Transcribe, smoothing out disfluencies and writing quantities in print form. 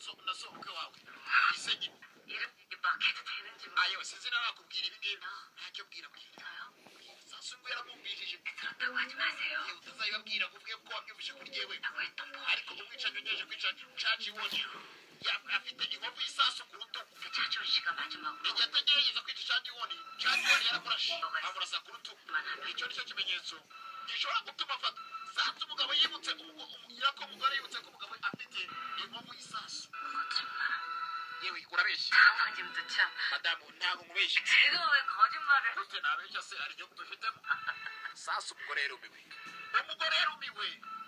nasohoke wawe ise nyine 이렇게 막해도 되는지 ayo sinzina nakubwira ibi ngibi ntacyo bwira sasu ngo yaramubwirije 들었다고 하지 마세요. yewe utazayibabwira kuvuge ko wabyumvise kuri jewe 라고 했던 거. ariko umwicanyi unyeje kwica caciwoni afite inkovu y'isasu ku rutugu 그 차지원 씨가 마지막으로 igihe atagerageza kwica caciwoni yaramurashe amurasa ku rutugu icyo nicyo kimenyetso gishobora gutuma afata satse umugabo yibutse ko umugore yibutse ko umugabo afite inkovu y'isasu yewe urabeshya 당신도 참. madamu ntabwo nkubeshya 제가 왜 거짓말을? gute nabeshya se hari igihugu dufitemo sasu umugore yarumiwe